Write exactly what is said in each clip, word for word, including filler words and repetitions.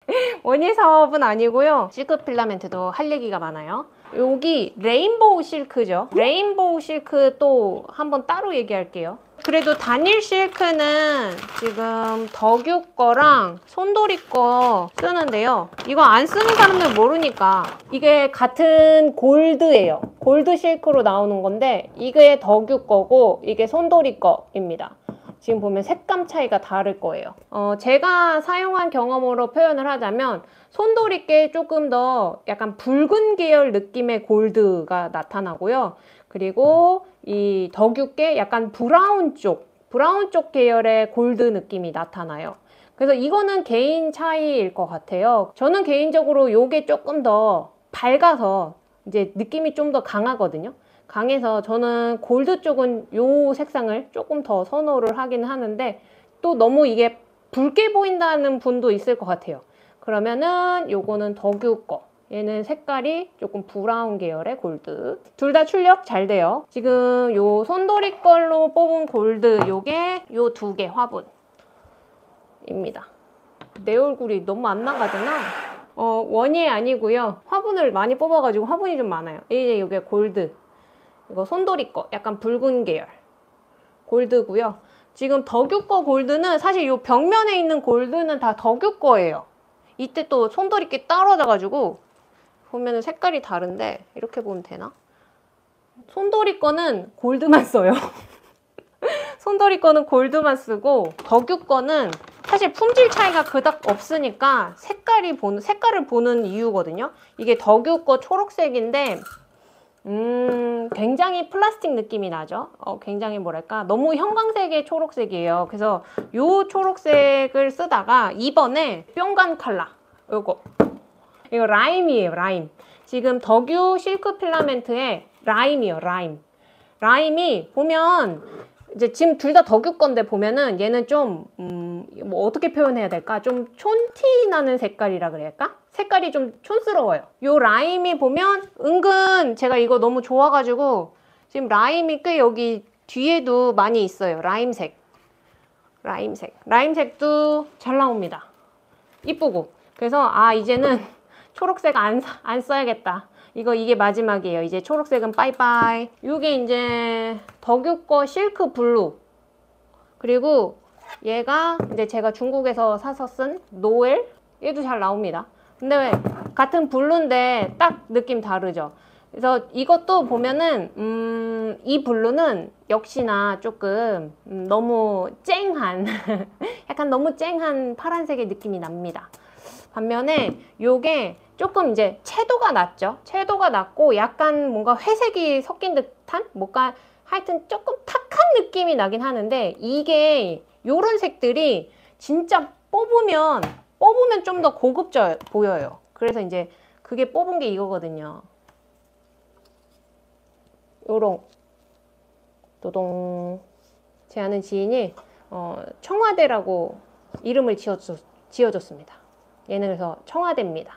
원예 사업은 아니고요. 실크 필라멘트도 할 얘기가 많아요. 여기 레인보우 실크죠. 레인보우 실크 또 한번 따로 얘기할게요. 그래도 단일 실크는 지금 덕유 거랑 손도리 거 쓰는데요. 이거 안 쓰는 사람들 모르니까 이게 같은 골드예요. 골드 실크로 나오는 건데 이게 덕유 거고 이게 손도리 거입니다. 지금 보면 색감 차이가 다를 거예요. 어, 제가 사용한 경험으로 표현을 하자면 손도리께 조금 더 약간 붉은 계열 느낌의 골드가 나타나고요. 그리고 이 덕유께 약간 브라운 쪽, 브라운 쪽 계열의 골드 느낌이 나타나요. 그래서 이거는 개인 차이일 것 같아요. 저는 개인적으로 이게 조금 더 밝아서 이제 느낌이 좀 더 강하거든요. 강해서 저는 골드 쪽은 이 색상을 조금 더 선호를 하긴 하는데 또 너무 이게 붉게 보인다는 분도 있을 것 같아요. 그러면은 요거는 덕유 거. 얘는 색깔이 조금 브라운 계열의 골드. 둘 다 출력 잘 돼요. 지금 요 손도리 걸로 뽑은 골드 요게 요 두 개 화분입니다. 내 얼굴이 너무 안 나가잖아. 어, 원예 아니고요. 화분을 많이 뽑아가지고 화분이 좀 많아요. 이제 요게 골드. 이거 손도리 거 약간 붉은 계열 골드고요. 지금 덕유 거 골드는 사실 이 벽면에 있는 골드는 다 덕유 거예요. 이때 또 손도리께 떨어져가지고 보면은 색깔이 다른데 이렇게 보면 되나? 손도리 거는 골드만 써요. 손도리 거는 골드만 쓰고 덕유 거는 사실 품질 차이가 그닥 없으니까 색깔이 보는 색깔을 보는 이유거든요. 이게 덕유 거 초록색인데 음, 굉장히 플라스틱 느낌이 나죠. 어, 굉장히 뭐랄까 너무 형광색의 초록색이에요. 그래서 요 초록색을 쓰다가 이번에 뿅간 컬러 요거 이거 라임이에요. 라임. 지금 덕유 실크 필라멘트의 라임이요. 라임. 라임이 보면 이제 지금 둘 다 덕유 건데 보면은 얘는 좀 음, 뭐 어떻게 표현해야 될까? 좀 촌티 나는 색깔이라 그래야 할까? 색깔이 좀 촌스러워요. 요 라임이 보면 은근 제가 이거 너무 좋아가지고 지금 라임이 꽤 여기 뒤에도 많이 있어요. 라임색. 라임색. 라임색도 잘 나옵니다. 이쁘고. 그래서 아 이제는 초록색 안, 안 써야겠다. 이거 이게 마지막이에요. 이제 초록색은 빠이빠이. 이게 이제 덕유 거 실크 블루. 그리고 얘가 이제 제가 중국에서 사서 쓴 노엘. 얘도 잘 나옵니다. 근데 왜 같은 블루인데 딱 느낌 다르죠. 그래서 이것도 보면은 음, 이 블루는 역시나 조금 음, 너무 쨍한 약간 너무 쨍한 파란색의 느낌이 납니다. 반면에 요게 조금 이제 채도가 낮죠. 채도가 낮고 약간 뭔가 회색이 섞인 듯한 뭔가 하여튼 조금 탁한 느낌이 나긴 하는데 이게 요런 색들이 진짜 뽑으면 뽑으면 좀 더 고급져 보여요. 그래서 이제 그게 뽑은 게 이거거든요. 요런 도동 제 아는 지인이 어, 청와대라고 이름을 지어줬, 지어줬습니다. 얘는 그래서 청와대입니다.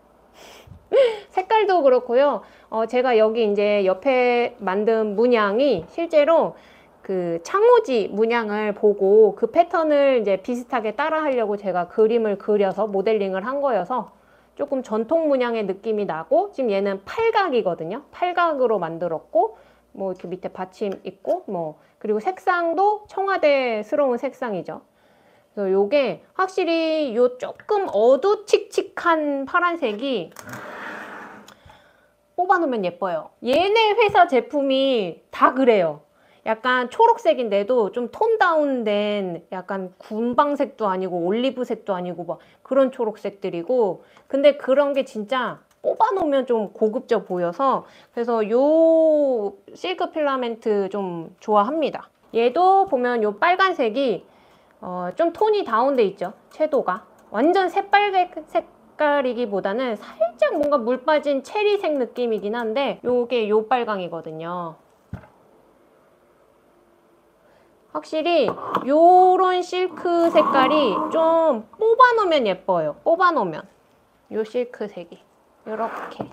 색깔도 그렇고요. 어, 제가 여기 이제 옆에 만든 문양이 실제로 그 창호지 문양을 보고 그 패턴을 이제 비슷하게 따라 하려고 제가 그림을 그려서 모델링을 한 거여서 조금 전통 문양의 느낌이 나고 지금 얘는 팔각이거든요. 팔각으로 만들었고 뭐 이렇게 밑에 받침 있고 뭐 그리고 색상도 청와대스러운 색상이죠. 그래서 요게 확실히 요 조금 어두칙칙한 파란색이 뽑아놓으면 예뻐요. 얘네 회사 제품이 다 그래요. 약간 초록색인데도 좀 톤 다운된 약간 군방색도 아니고 올리브색도 아니고 막 그런 초록색들이고 근데 그런 게 진짜 뽑아놓으면 좀 고급져 보여서 그래서 요 실크 필라멘트 좀 좋아합니다. 얘도 보면 요 빨간색이 어, 좀 톤이 다운돼 있죠. 채도가 완전 새빨개 색깔이기보다는 살짝 뭔가 물 빠진 체리색 느낌이긴 한데 요게 요 빨강이거든요. 확실히 요런 실크 색깔이 좀 뽑아놓으면 예뻐요. 뽑아놓으면 요 실크 색이 요렇게.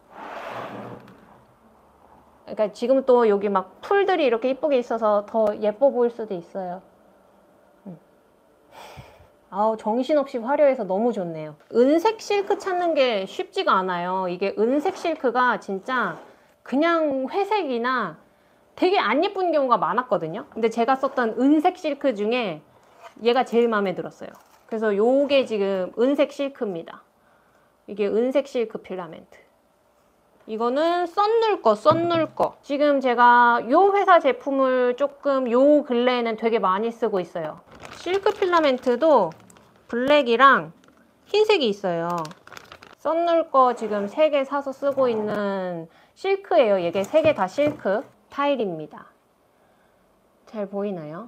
그러니까 지금 또 여기 막 풀들이 이렇게 이쁘게 있어서 더 예뻐 보일 수도 있어요. 아우, 정신없이 화려해서 너무 좋네요. 은색 실크 찾는 게 쉽지가 않아요. 이게 은색 실크가 진짜 그냥 회색이나 되게 안 예쁜 경우가 많았거든요. 근데 제가 썼던 은색 실크 중에 얘가 제일 마음에 들었어요. 그래서 요게 지금 은색 실크입니다. 이게 은색 실크 필라멘트. 이거는 썬눌 거, 썬눌 거. 지금 제가 요 회사 제품을 조금 요 근래에는 되게 많이 쓰고 있어요. 실크 필라멘트도 블랙이랑 흰색이 있어요. 썬눌 거 지금 세 개 사서 쓰고 있는 실크예요. 이게 세 개 다 실크 타일입니다. 잘 보이나요?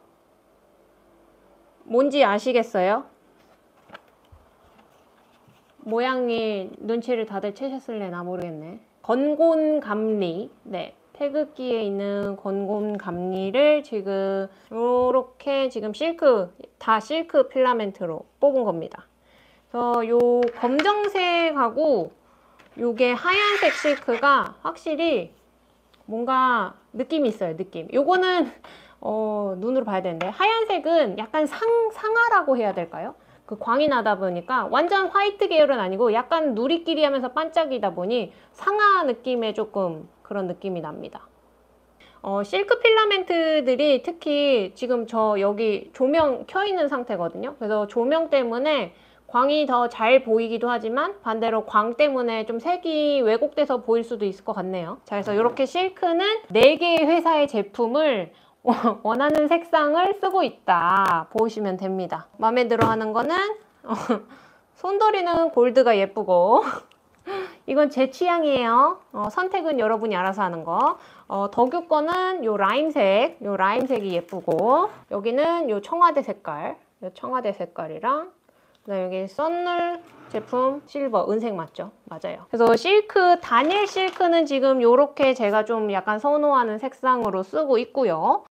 뭔지 아시겠어요? 모양이 눈치를 다들 채셨을래나 모르겠네. 건곤감리, 네, 태극기에 있는 건곤감리를 지금 이렇게 지금 실크, 다 실크 필라멘트로 뽑은 겁니다. 그래서 요 검정색하고 요게 하얀색 실크가 확실히 뭔가 느낌이 있어요. 느낌. 요거는 어, 눈으로 봐야 되는데, 하얀색은 약간 상, 상아라고 해야 될까요? 그 광이 나다 보니까 완전 화이트 계열은 아니고 약간 누리끼리 하면서 반짝이다 보니 상아 느낌의 조금 그런 느낌이 납니다. 어, 실크 필라멘트들이 특히 지금 저 여기 조명 켜 있는 상태거든요. 그래서 조명 때문에 광이 더 잘 보이기도 하지만 반대로 광 때문에 좀 색이 왜곡돼서 보일 수도 있을 것 같네요. 자, 그래서 이렇게 실크는 네 개의 회사의 제품을 원하는 색상을 쓰고 있다 보시면 됩니다. 마음에 들어 하는 거는 손도리는 골드가 예쁘고 이건 제 취향이에요. 어, 선택은 여러분이 알아서 하는 거. 어, 덕유 거는 요 라임색, 요 라임색이 예쁘고, 여기는 요 청와대 색깔, 요 청와대 색깔이랑, 그다음에 여기 썬눌 제품 실버, 은색 맞죠? 맞아요. 그래서 실크, 다니엘 실크는 지금 요렇게 제가 좀 약간 선호하는 색상으로 쓰고 있고요.